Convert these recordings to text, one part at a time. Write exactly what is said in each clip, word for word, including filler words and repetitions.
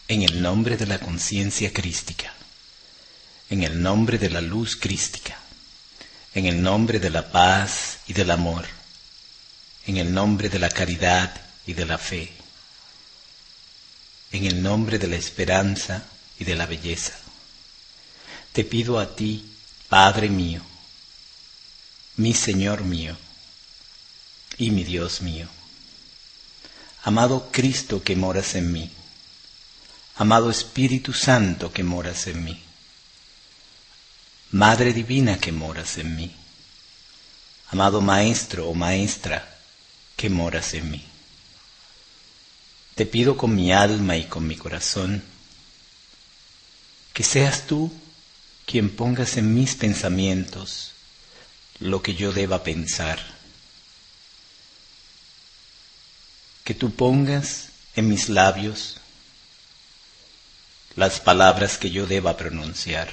en el nombre de la conciencia crística, en el nombre de la luz crística, en el nombre de la paz y del amor, en el nombre de la caridad y de la fe, en el nombre de la esperanza y de la belleza. Te pido a ti, Padre mío, mi Señor mío y mi Dios mío, amado Cristo que moras en mí, amado Espíritu Santo que moras en mí, Madre Divina que moras en mí, amado Maestro o Maestra que moras en mí. Te pido con mi alma y con mi corazón que seas tú quien pongas en mis pensamientos lo que yo deba pensar, que tú pongas en mis labios las palabras que yo deba pronunciar,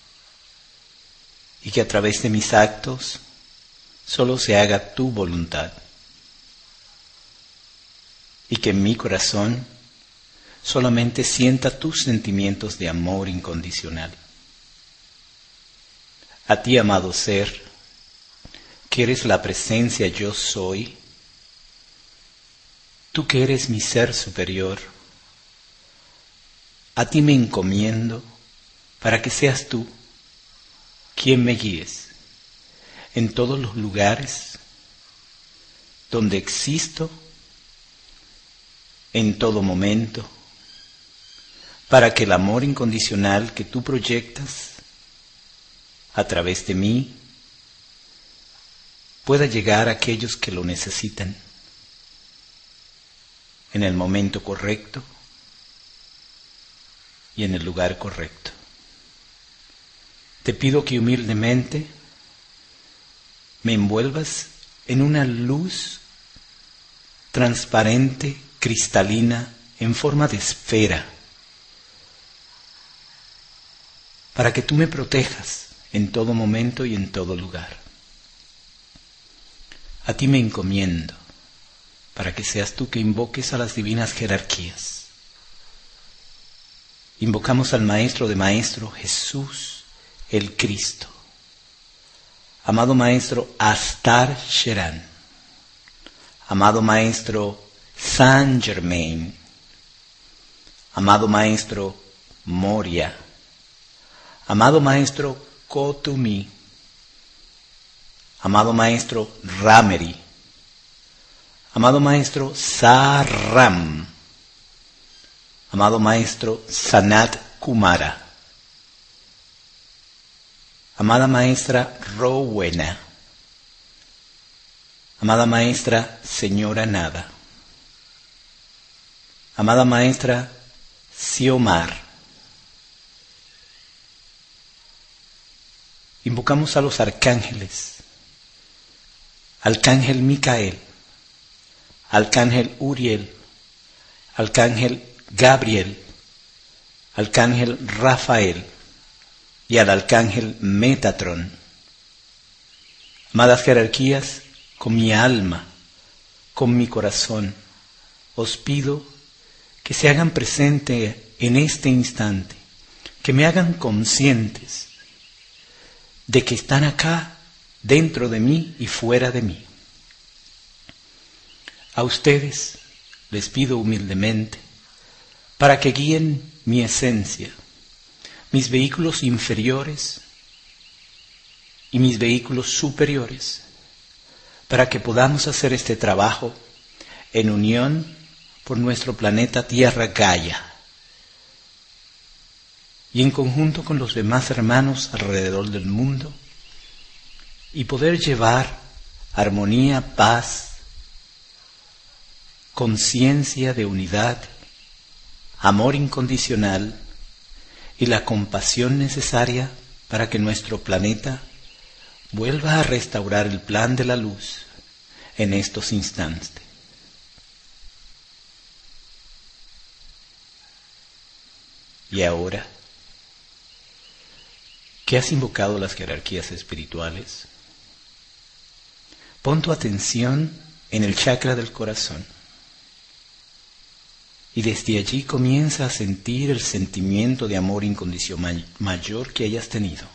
y que a través de mis actos solo se haga tu voluntad, y que en mi corazón solamente sienta tus sentimientos de amor incondicional. A ti, amado ser, que eres la presencia yo soy, tú que eres mi ser superior, a ti me encomiendo para que seas tú quien me guíes en todos los lugares donde existo, en todo momento, para que el amor incondicional que tú proyectas a través de mí pueda llegar a aquellos que lo necesitan en el momento correcto y en el lugar correcto. Te pido que humildemente me envuelvas en una luz transparente, cristalina, en forma de esfera, para que tú me protejas en todo momento y en todo lugar. A ti me encomiendo para que seas tú que invoques a las divinas jerarquías. Invocamos al Maestro de Maestros, Jesús, el Cristo. Amado Maestro Astar Sheran. Amado Maestro Saint Germain. Amado Maestro Moria. Amado Maestro Kotumi. Amado Maestro Rameri. Amado Maestro Saram. Amado Maestro Sanat Kumara. Amada Maestra Rowena. Amada Maestra Señora Nada. Amada Maestra Xiomar. Invocamos a los arcángeles. Arcángel Micael, Arcángel Uriel, Arcángel Gabriel, Arcángel Rafael y al Arcángel Metatron. Amadas jerarquías, con mi alma, con mi corazón, os pido que se hagan presente en este instante, que me hagan conscientes de que están acá dentro de mí y fuera de mí. A ustedes les pido humildemente para que guíen mi esencia, mis vehículos inferiores y mis vehículos superiores, para que podamos hacer este trabajo en unión por nuestro planeta Tierra Gaia y en conjunto con los demás hermanos alrededor del mundo, y poder llevar armonía, paz, conciencia de unidad, amor incondicional y la compasión necesaria para que nuestro planeta vuelva a restaurar el plan de la luz en estos instantes. Y ahora, que has invocado las jerarquías espirituales, pon tu atención en el chakra del corazón Y desde allí comienza a sentir el sentimiento de amor incondicional mayor que hayas tenido.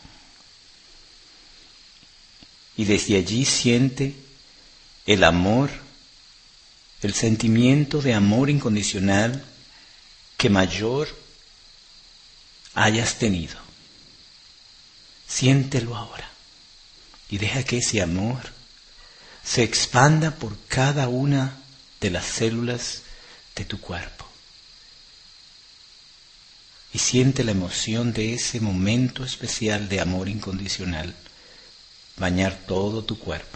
Y desde allí siente el amor, el sentimiento de amor incondicional que mayor hayas tenido. Siéntelo ahora y deja que ese amor se expanda por cada una de las células de tu cuerpo. Y siente la emoción de ese momento especial de amor incondicional bañar todo tu cuerpo.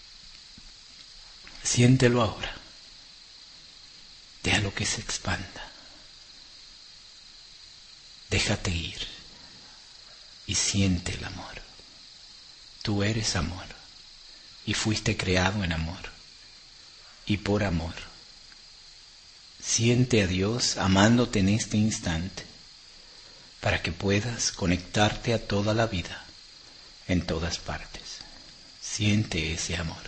Siéntelo ahora. Déjalo que se expanda. Déjate ir y siente el amor. Tú eres amor y fuiste creado en amor y por amor. Siente a Dios amándote en este instante para que puedas conectarte a toda la vida en todas partes. Siente ese amor.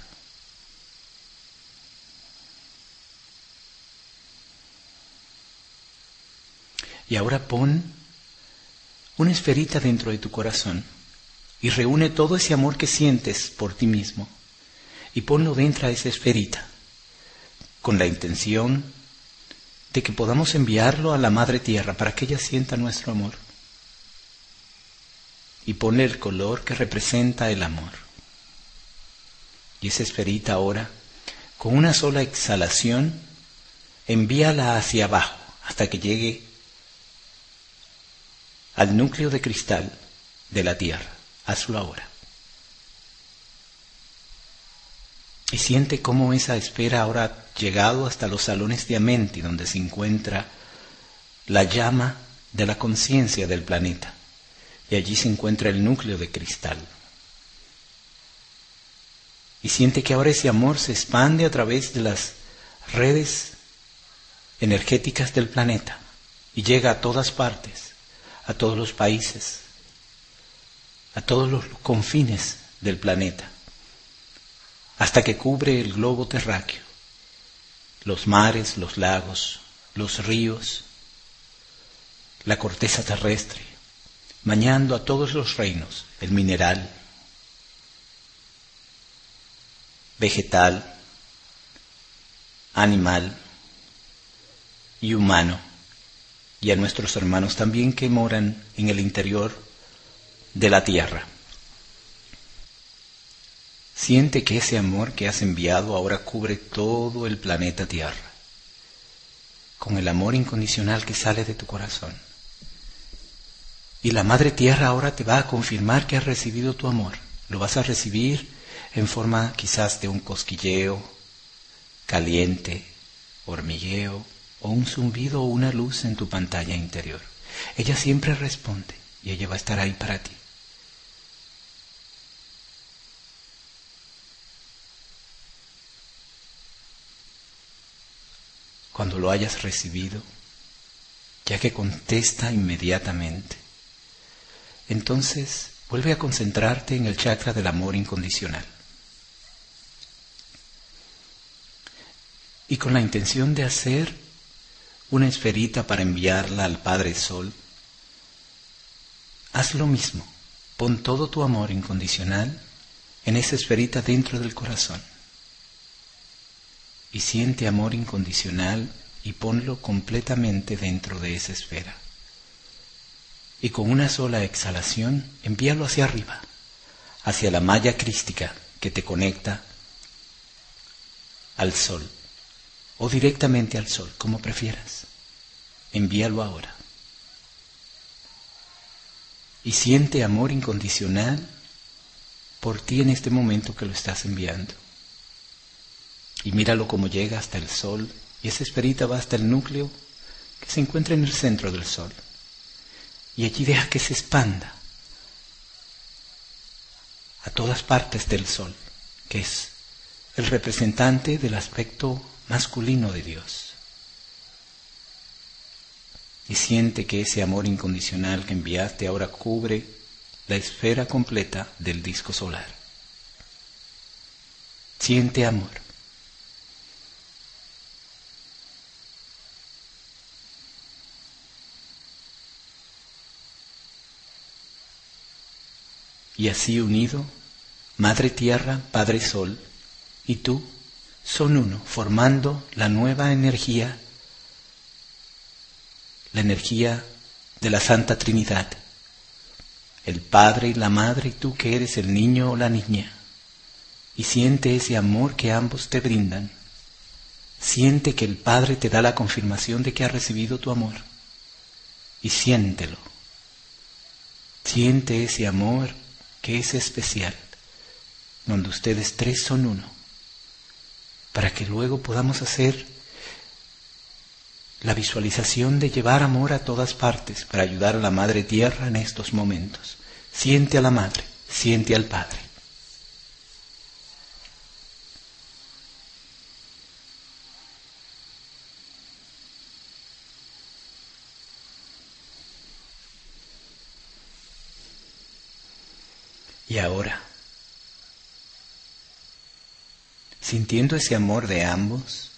Y ahora pon una esferita dentro de tu corazón y reúne todo ese amor que sientes por ti mismo y ponlo dentro de esa esferita con la intención de que podamos enviarlo a la Madre Tierra para que ella sienta nuestro amor. Y ponle el color que representa el amor. Y esa esferita ahora, con una sola exhalación, envíala hacia abajo hasta que llegue al núcleo de cristal de la Tierra. Hazlo ahora. Y siente cómo esa esfera ahora ha llegado hasta los salones de Amenti, donde se encuentra la llama de la conciencia del planeta. Y allí se encuentra el núcleo de cristal. Y siente que ahora ese amor se expande a través de las redes energéticas del planeta y llega a todas partes, a todos los países, a todos los confines del planeta, hasta que cubre el globo terráqueo, los mares, los lagos, los ríos, la corteza terrestre, bañando a todos los reinos, el mineral, vegetal, animal y humano, y a nuestros hermanos también que moran en el interior de la tierra. Siente que ese amor que has enviado ahora cubre todo el planeta Tierra, con el amor incondicional que sale de tu corazón. Y la Madre Tierra ahora te va a confirmar que has recibido tu amor. Lo vas a recibir en forma quizás de un cosquilleo caliente, hormigueo, o un zumbido o una luz en tu pantalla interior. Ella siempre responde y ella va a estar ahí para ti. Cuando lo hayas recibido, ya que contesta inmediatamente, entonces vuelve a concentrarte en el chakra del amor incondicional. Y con la intención de hacer una esferita para enviarla al Padre Sol, haz lo mismo. Pon todo tu amor incondicional en esa esferita dentro del corazón. Y siente amor incondicional y ponlo completamente dentro de esa esfera. Y con una sola exhalación, envíalo hacia arriba, hacia la malla crística que te conecta al Sol, o directamente al Sol, como prefieras. Envíalo ahora. Y siente amor incondicional por ti en este momento que lo estás enviando. Y míralo como llega hasta el Sol, y esa esferita va hasta el núcleo que se encuentra en el centro del Sol. Y allí deja que se expanda a todas partes del Sol, que es el representante del aspecto masculino de Dios. Y siente que ese amor incondicional que enviaste ahora cubre la esfera completa del disco solar. Siente amor. Y así unido, Madre Tierra, Padre Sol y tú son uno, formando la nueva energía, la energía de la Santa Trinidad. El Padre y la Madre y tú que eres el niño o la niña. Y siente ese amor que ambos te brindan. Siente que el Padre te da la confirmación de que ha recibido tu amor. Y siéntelo. Siente ese amor que es especial, donde ustedes tres son uno, para que luego podamos hacer la visualización de llevar amor a todas partes para ayudar a la Madre Tierra en estos momentos. Siente a la Madre, siente al Padre. Y ahora, sintiendo ese amor de ambos,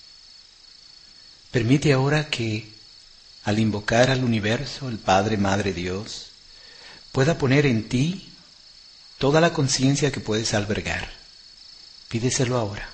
permite ahora que, al invocar al universo, el Padre, Madre, Dios, pueda poner en ti toda la conciencia que puedes albergar. Pídeselo ahora.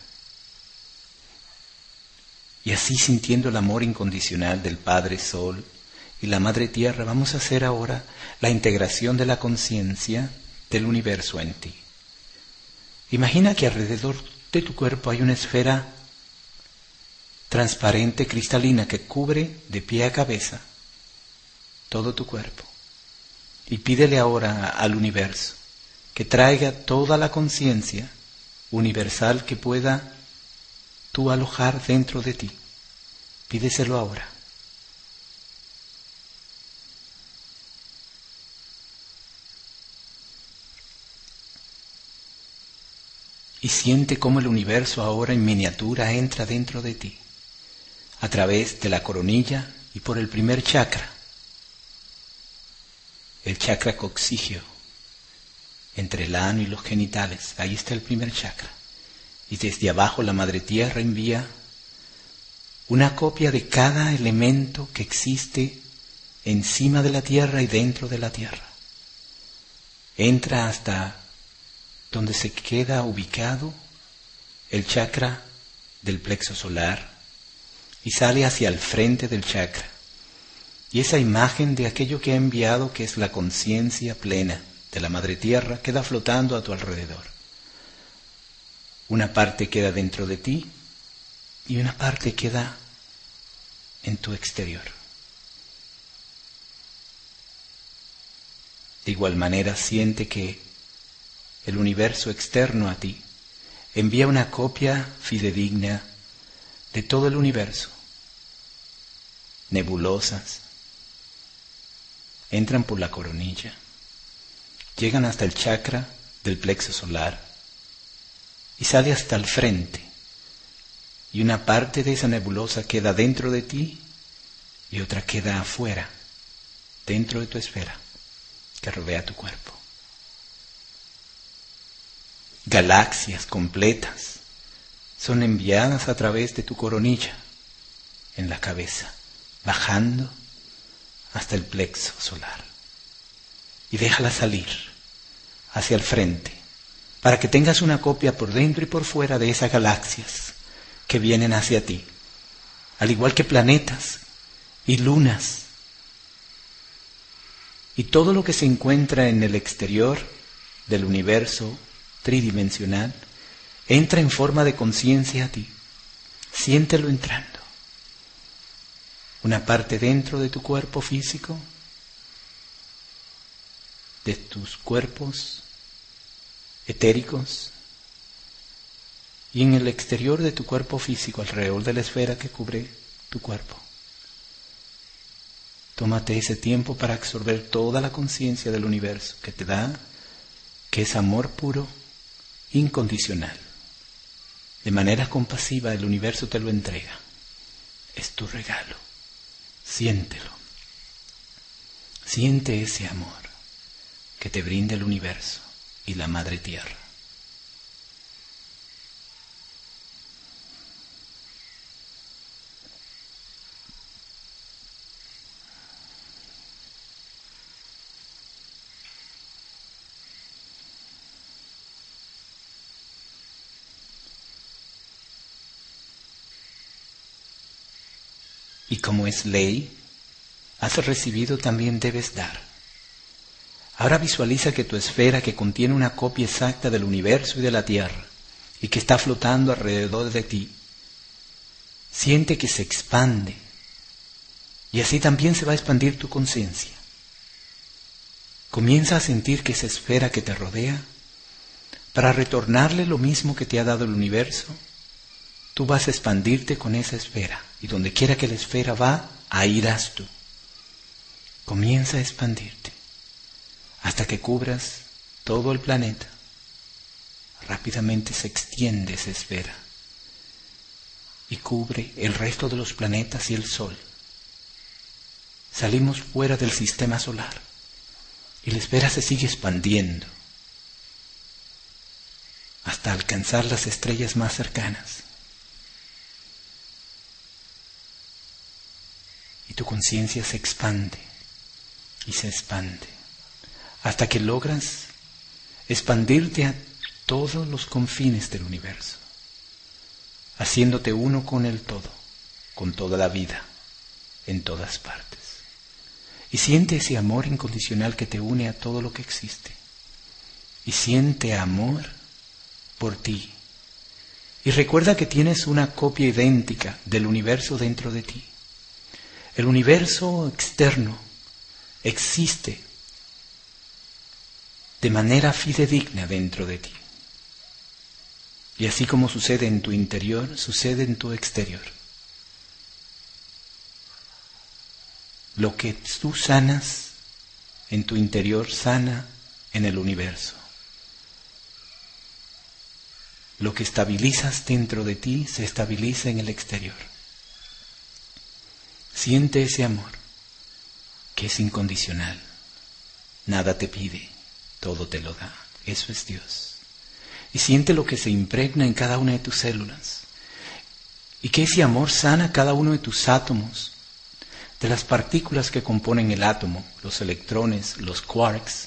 Y así, sintiendo el amor incondicional del Padre Sol y la Madre Tierra, vamos a hacer ahora la integración de la conciencia del universo en ti. Imagina que alrededor de tu cuerpo hay una esfera transparente, cristalina, que cubre de pie a cabeza todo tu cuerpo. Y pídele ahora al universo que traiga toda la conciencia universal que pueda tú alojar dentro de ti. Pídeselo ahora. Y siente cómo el universo ahora en miniatura entra dentro de ti, a través de la coronilla y por el primer chakra, el chakra coxígeo, entre el ano y los genitales. Ahí está el primer chakra. Y desde abajo la Madre Tierra envía una copia de cada elemento que existe encima de la Tierra y dentro de la Tierra. Entra hasta donde se queda ubicado el chakra del plexo solar y sale hacia el frente del chakra. Y esa imagen de aquello que ha enviado, que es la conciencia plena de la Madre Tierra, queda flotando a tu alrededor. Una parte queda dentro de ti y una parte queda en tu exterior. De igual manera, siente que el universo externo a ti envía una copia fidedigna de todo el universo. Nebulosas entran por la coronilla, llegan hasta el chakra del plexo solar y sale hasta el frente. Y una parte de esa nebulosa queda dentro de ti y otra queda afuera, dentro de tu esfera que rodea tu cuerpo. Galaxias completas son enviadas a través de tu coronilla en la cabeza, bajando hasta el plexo solar. Y déjala salir hacia el frente, para que tengas una copia por dentro y por fuera de esas galaxias que vienen hacia ti, al igual que planetas y lunas. Y todo lo que se encuentra en el exterior del universo tridimensional entra en forma de conciencia a ti. Siéntelo entrando. Una parte dentro de tu cuerpo físico, de tus cuerpos etéricos, y en el exterior de tu cuerpo físico, alrededor de la esfera que cubre tu cuerpo. Tómate ese tiempo para absorber toda la conciencia del universo que te da, que es amor puro, incondicional. De manera compasiva el universo te lo entrega. Es tu regalo. Siéntelo. Siente ese amor que te brinda el universo y la Madre Tierra. Y como es ley, has recibido, también debes dar. Ahora visualiza que tu esfera, que contiene una copia exacta del universo y de la Tierra, y que está flotando alrededor de ti, siente que se expande, y así también se va a expandir tu conciencia. Comienza a sentir que esa esfera que te rodea, para retornarle lo mismo que te ha dado el universo, tú vas a expandirte con esa esfera, y donde quiera que la esfera va, ahí irás tú. Comienza a expandirte, hasta que cubras todo el planeta. Rápidamente se extiende esa esfera, y cubre el resto de los planetas y el Sol. Salimos fuera del sistema solar, y la esfera se sigue expandiendo, hasta alcanzar las estrellas más cercanas. Y tu conciencia se expande y se expande hasta que logras expandirte a todos los confines del universo, haciéndote uno con el todo, con toda la vida, en todas partes. Y siente ese amor incondicional que te une a todo lo que existe. Y siente amor por ti. Y recuerda que tienes una copia idéntica del universo dentro de ti. El universo externo existe de manera fidedigna dentro de ti. Y así como sucede en tu interior, sucede en tu exterior. Lo que tú sanas en tu interior, sana en el universo. Lo que estabilizas dentro de ti, se estabiliza en el exterior. Siente ese amor, que es incondicional. Nada te pide, todo te lo da. Eso es Dios. Y siente lo que se impregna en cada una de tus células. Y que ese amor sana cada uno de tus átomos, de las partículas que componen el átomo, los electrones, los quarks.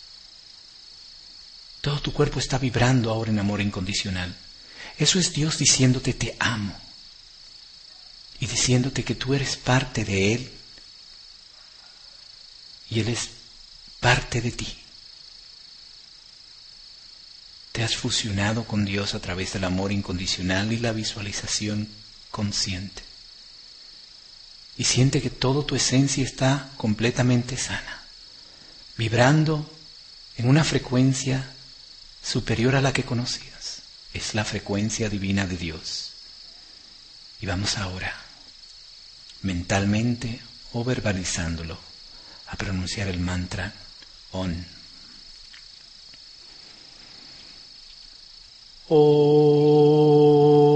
Todo tu cuerpo está vibrando ahora en amor incondicional. Eso es Dios diciéndote te amo. Y diciéndote que tú eres parte de Él. Y Él es parte de ti. Te has fusionado con Dios a través del amor incondicional y la visualización consciente. Y siente que toda tu esencia está completamente sana, vibrando en una frecuencia superior a la que conocías. Es la frecuencia divina de Dios. Y vamos ahora, mentalmente o verbalizándolo, a pronunciar el mantra Om. Om.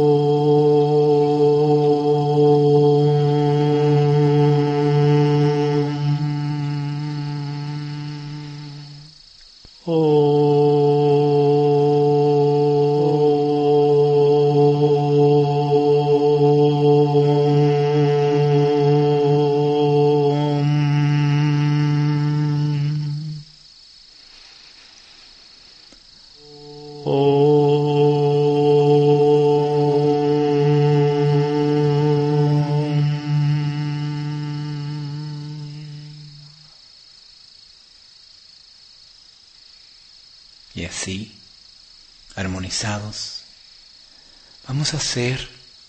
Y así, armonizados, vamos a hacer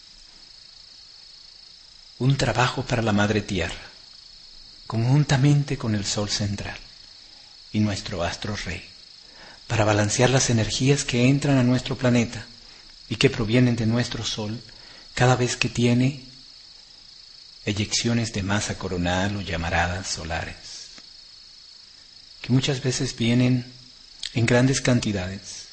un trabajo para la Madre Tierra, conjuntamente con el Sol central y nuestro astro rey, para balancear las energías que entran a nuestro planeta y que provienen de nuestro Sol cada vez que tiene eyecciones de masa coronal o llamaradas solares, que muchas veces vienen en grandes cantidades,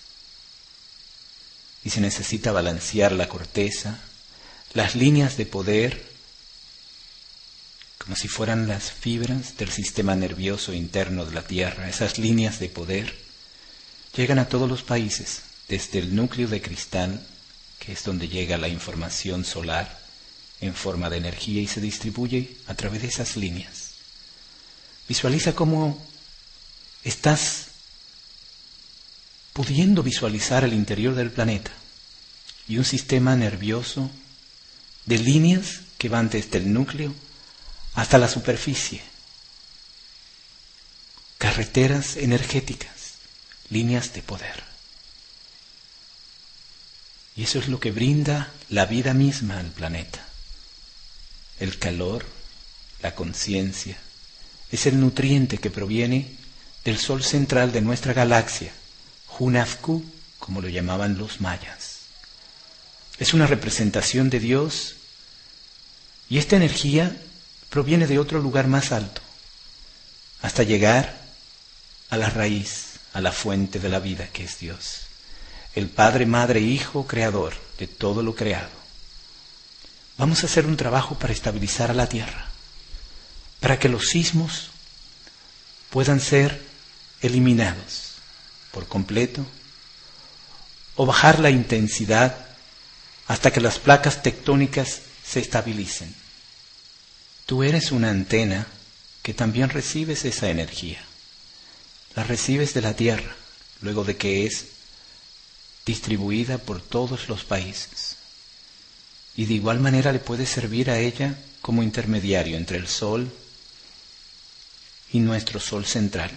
y se necesita balancear la corteza, las líneas de poder, como si fueran las fibras del sistema nervioso interno de la Tierra. Esas líneas de poder llegan a todos los países, desde el núcleo de cristal, que es donde llega la información solar en forma de energía y se distribuye a través de esas líneas. Visualiza cómo estás pudiendo visualizar el interior del planeta y un sistema nervioso de líneas que van desde el núcleo hasta la superficie. Carreteras energéticas, líneas de poder. Y eso es lo que brinda la vida misma al planeta. El calor, la conciencia, es el nutriente que proviene del sol central de nuestra galaxia, Hunafku, como lo llamaban los mayas. Es una representación de Dios y esta energía proviene de otro lugar más alto, hasta llegar a la raíz, a la fuente de la vida que es Dios, el Padre, Madre, Hijo, Creador de todo lo creado. Vamos a hacer un trabajo para estabilizar a la Tierra, para que los sismos puedan ser eliminados por completo o bajar la intensidad hasta que las placas tectónicas se estabilicen. Tú eres una antena que también recibes esa energía. La recibes de la Tierra, luego de que es distribuida por todos los países. Y de igual manera le puedes servir a ella como intermediario entre el Sol y nuestro Sol central.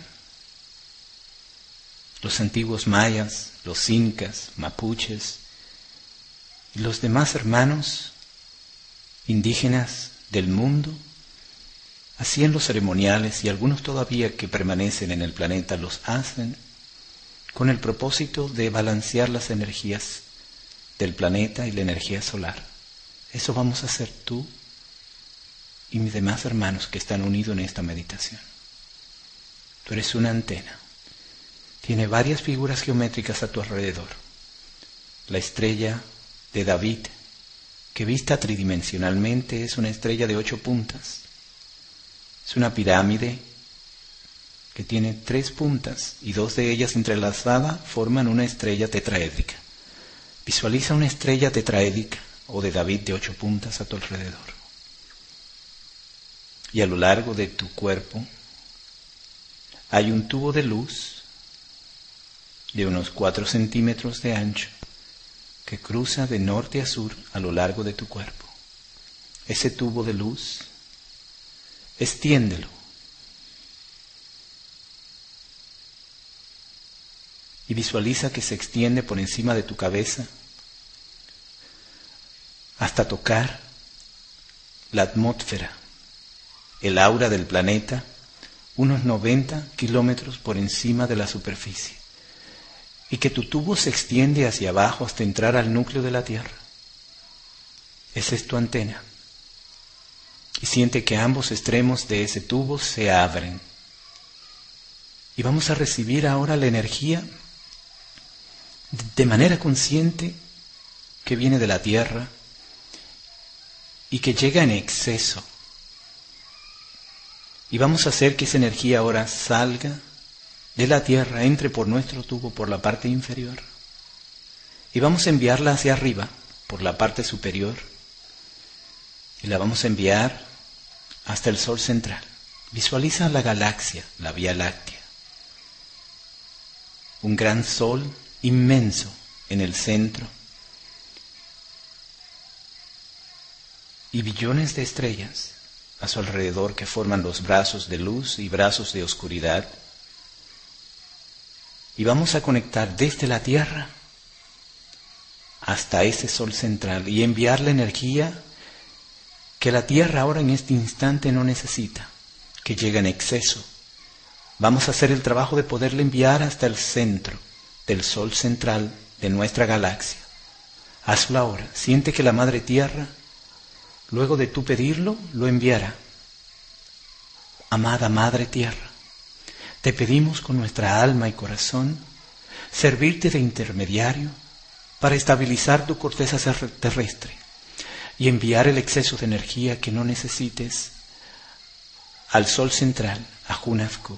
Los antiguos mayas, los incas, mapuches y los demás hermanos indígenas del mundo hacían los ceremoniales, y algunos todavía que permanecen en el planeta los hacen con el propósito de balancear las energías del planeta y la energía solar. Eso vamos a hacer tú y mis demás hermanos que están unidos en esta meditación. Tú eres una antena. Tiene varias figuras geométricas a tu alrededor. La estrella de David, que vista tridimensionalmente es una estrella de ocho puntas. Es una pirámide que tiene tres puntas y dos de ellas entrelazadas forman una estrella tetraédrica. Visualiza una estrella tetraédrica o de David de ocho puntas a tu alrededor. Y a lo largo de tu cuerpo hay un tubo de luz de unos cuatro centímetros de ancho que cruza de norte a sur a lo largo de tu cuerpo. Ese tubo de luz, extiéndelo. Y visualiza que se extiende por encima de tu cabeza hasta tocar la atmósfera, el aura del planeta, unos noventa kilómetros por encima de la superficie. Y que tu tubo se extiende hacia abajo hasta entrar al núcleo de la Tierra. Esa es tu antena. Y siente que ambos extremos de ese tubo se abren. Y vamos a recibir ahora la energía de manera consciente que viene de la Tierra y que llega en exceso. Y vamos a hacer que esa energía ahora salga de la Tierra, entre por nuestro tubo por la parte inferior. Y vamos a enviarla hacia arriba, por la parte superior. Y la vamos a enviar hasta el Sol central. Visualiza la galaxia, la Vía Láctea. Un gran Sol inmenso en el centro. Y billones de estrellas a su alrededor que forman los brazos de luz y brazos de oscuridad. Y vamos a conectar desde la Tierra hasta ese Sol central y enviar la energía que la Tierra ahora en este instante no necesita, que llega en exceso. Vamos a hacer el trabajo de poderle enviar hasta el centro del Sol central de nuestra galaxia. Hazlo ahora. Siente que la Madre Tierra, luego de tú pedirlo, lo enviará. Amada Madre Tierra, te pedimos con nuestra alma y corazón servirte de intermediario para estabilizar tu corteza terrestre y enviar el exceso de energía que no necesites al Sol central, a Hunafku.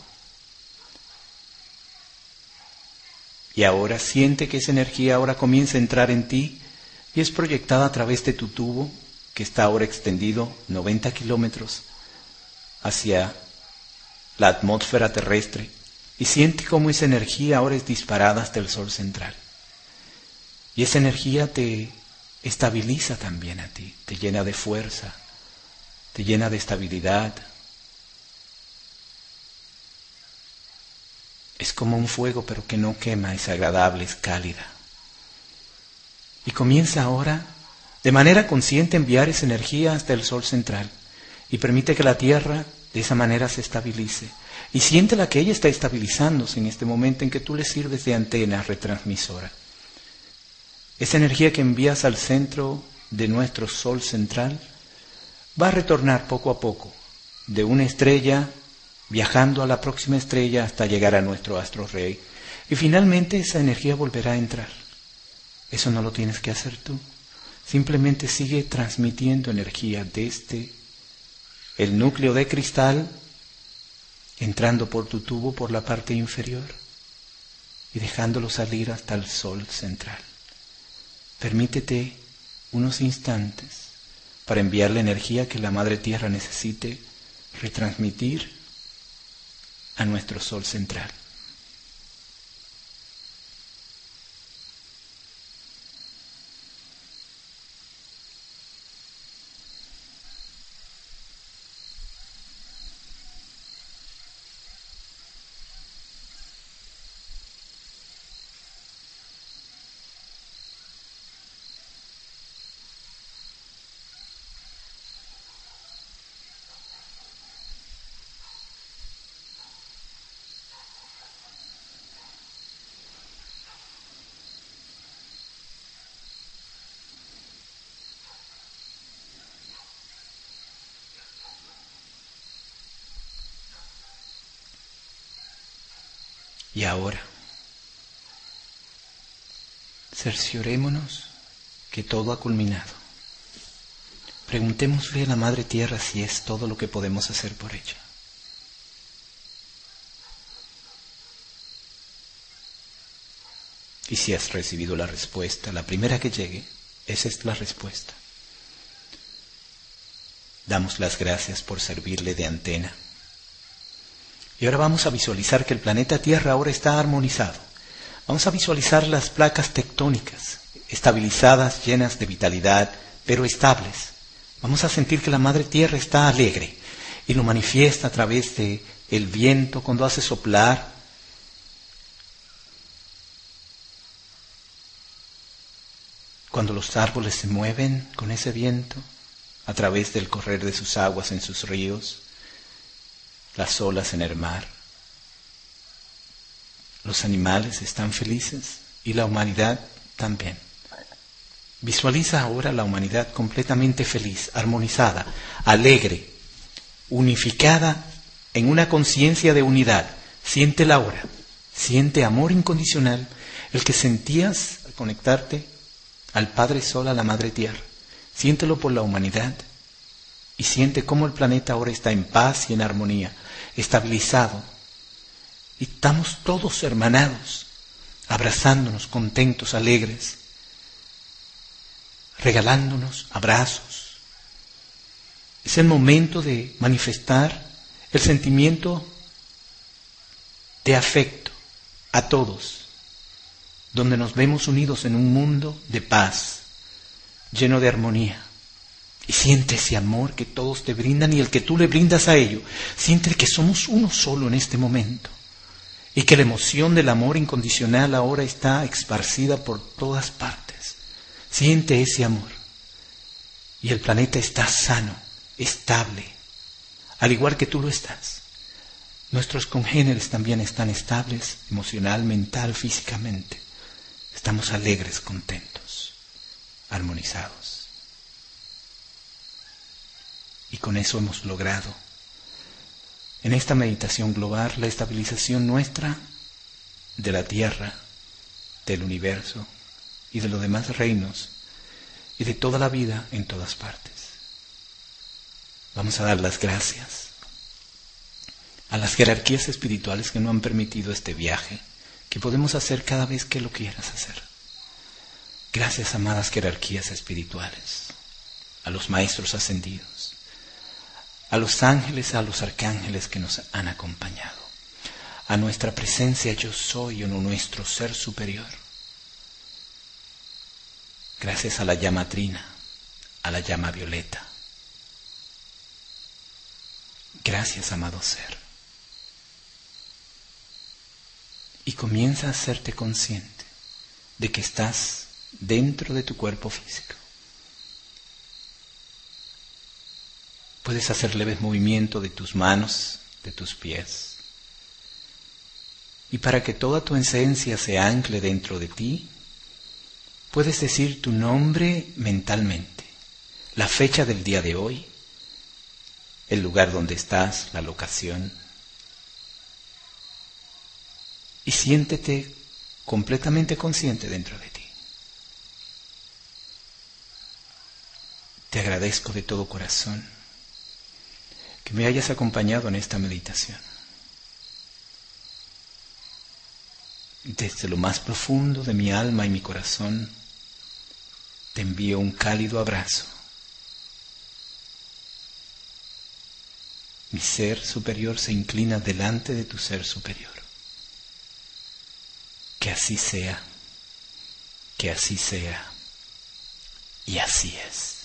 Y ahora siente que esa energía ahora comienza a entrar en ti y es proyectada a través de tu tubo, que está ahora extendido noventa kilómetros hacia la atmósfera terrestre, y siente cómo esa energía ahora es disparada hasta el Sol central. Y esa energía te estabiliza también a ti, te llena de fuerza, te llena de estabilidad. Es como un fuego, pero que no quema, es agradable, es cálida. Y comienza ahora, de manera consciente, a enviar esa energía hasta el sol central. Y permite que la Tierra de esa manera se estabilice. Y siéntela que ella está estabilizándose en este momento en que tú le sirves de antena retransmisora. Esa energía que envías al centro de nuestro sol central va a retornar poco a poco, de una estrella, viajando a la próxima estrella hasta llegar a nuestro astro rey. Y finalmente esa energía volverá a entrar. Eso no lo tienes que hacer tú. Simplemente sigue transmitiendo energía desde el núcleo de cristal, entrando por tu tubo por la parte inferior y dejándolo salir hasta el sol central. Permítete unos instantes para enviar la energía que la Madre Tierra necesite retransmitir a nuestro sol central. Y ahora, cerciorémonos que todo ha culminado. Preguntémosle a la Madre Tierra si es todo lo que podemos hacer por ella. Y si has recibido la respuesta, la primera que llegue, esa es la respuesta. Damos las gracias por servirle de antena. Y ahora vamos a visualizar que el planeta Tierra ahora está armonizado. Vamos a visualizar las placas tectónicas, estabilizadas, llenas de vitalidad, pero estables. Vamos a sentir que la Madre Tierra está alegre y lo manifiesta a través de el viento cuando hace soplar. Cuando los árboles se mueven con ese viento, a través del correr de sus aguas en sus ríos, las olas en el mar. Los animales están felices y la humanidad también. Visualiza ahora la humanidad completamente feliz, armonizada, alegre, unificada en una conciencia de unidad. Siéntela ahora. Siente amor incondicional, el que sentías al conectarte al Padre Sol, a la Madre Tierra. Siéntelo por la humanidad y siente cómo el planeta ahora está en paz y en armonía, estabilizado. Y estamos todos hermanados, abrazándonos, contentos, alegres, regalándonos abrazos. Es el momento de manifestar el sentimiento de afecto a todos, donde nos vemos unidos en un mundo de paz, lleno de armonía. Y siente ese amor que todos te brindan y el que tú le brindas a ellos. Siente que somos uno solo en este momento. Y que la emoción del amor incondicional ahora está esparcida por todas partes. Siente ese amor. Y el planeta está sano, estable, al igual que tú lo estás. Nuestros congéneres también están estables, emocional, mental, físicamente. Estamos alegres, contentos, armonizados. Y con eso hemos logrado, en esta meditación global, la estabilización nuestra de la Tierra, del universo y de los demás reinos y de toda la vida en todas partes. Vamos a dar las gracias a las jerarquías espirituales que nos han permitido este viaje, que podemos hacer cada vez que lo quieras hacer. Gracias, amadas jerarquías espirituales, a los maestros ascendidos, a los ángeles, a los arcángeles que nos han acompañado, a nuestra presencia yo soy o nuestro ser superior. Gracias a la llama trina, a la llama violeta, Gracias, amado ser. Y comienza a hacerte consciente de que estás dentro de tu cuerpo físico. Puedes hacer leves movimientos de tus manos, de tus pies. Y para que toda tu esencia se ancle dentro de ti, puedes decir tu nombre mentalmente, la fecha del día de hoy, el lugar donde estás, la locación. Y siéntete completamente consciente dentro de ti. Te agradezco de todo corazón que me hayas acompañado en esta meditación. Desde lo más profundo de mi alma y mi corazón, te envío un cálido abrazo. Mi ser superior se inclina delante de tu ser superior. Que así sea, que así sea, y así es.